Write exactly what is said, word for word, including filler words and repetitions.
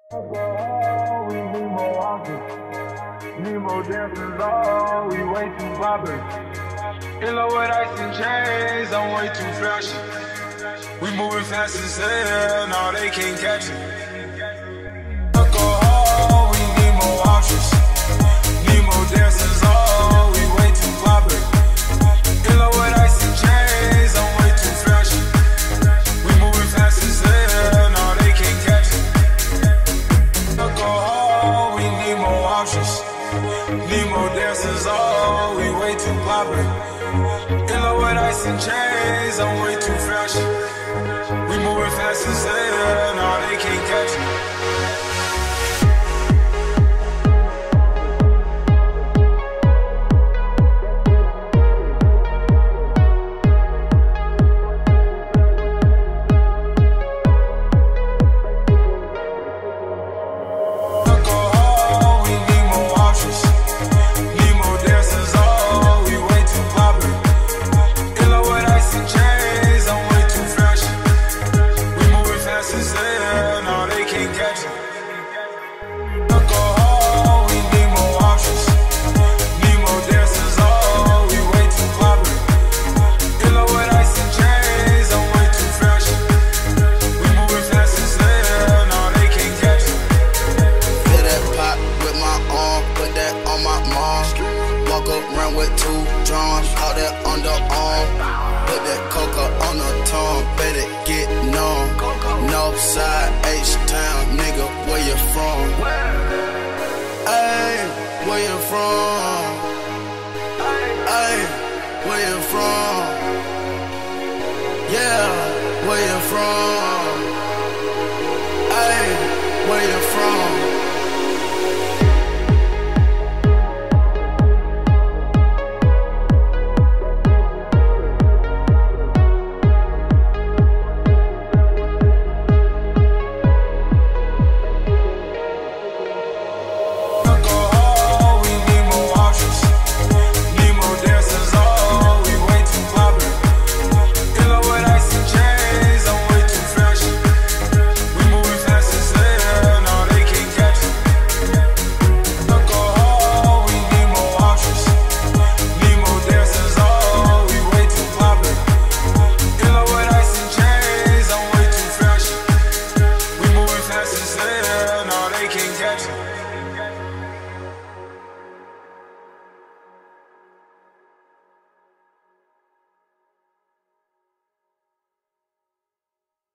Oh, we need more options. Need more dancers, oh, we way too poppin'. In love with ice and chains, I'm way too flashy. We moving fast as hell, no, they can't catch it. Alcohol, we need more options. Need more dancers, oh, we way too poppin'. In love with ice and chains, I'm way too flashy. We moving fast as hell, no, they can't catch it. Alcohol, we need more options. Need more dancers, oh, we way too poppin'. In love with ice and chains, I'm way too flashy. We moving fast as hell, no, they can't catch it. No, they can't catch it.